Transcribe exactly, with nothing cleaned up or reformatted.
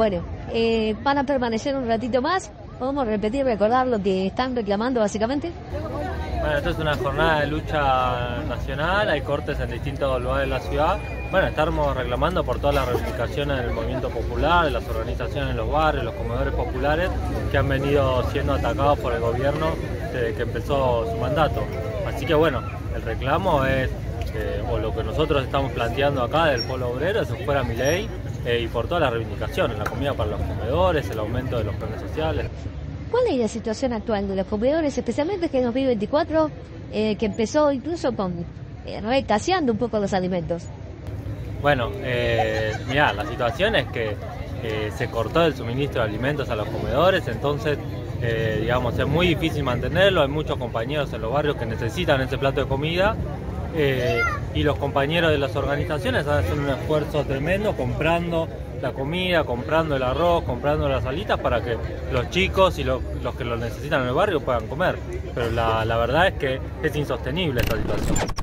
Bueno, eh, van a permanecer un ratito más. ¿Podemos repetir, recordar lo que están reclamando básicamente? Bueno, esto es una jornada de lucha nacional, hay cortes en distintos lugares de la ciudad. Bueno, estamos reclamando por todas las reivindicaciones del movimiento popular, de las organizaciones en los barrios, los comedores populares, que han venido siendo atacados por el gobierno desde que empezó su mandato. Así que bueno, el reclamo es, eh, o lo que nosotros estamos planteando acá del Polo Obrero, es que fuera Milei, eh, y por todas las reivindicaciones, la comida para los comedores, el aumento de los planes sociales. ¿Cuál es la situación actual de los comedores, especialmente que en dos mil veinticuatro, eh, que empezó incluso con eh, recaseando un poco los alimentos? Bueno, eh, mirá, la situación es que eh, se cortó el suministro de alimentos a los comedores, entonces, eh, digamos, es muy difícil mantenerlo, hay muchos compañeros en los barrios que necesitan ese plato de comida, eh, y los compañeros de las organizaciones hacen un esfuerzo tremendo comprando la comida, comprando el arroz, comprando las alitas para que los chicos y los, los que lo necesitan en el barrio puedan comer. Pero la, la verdad es que es insostenible esta situación.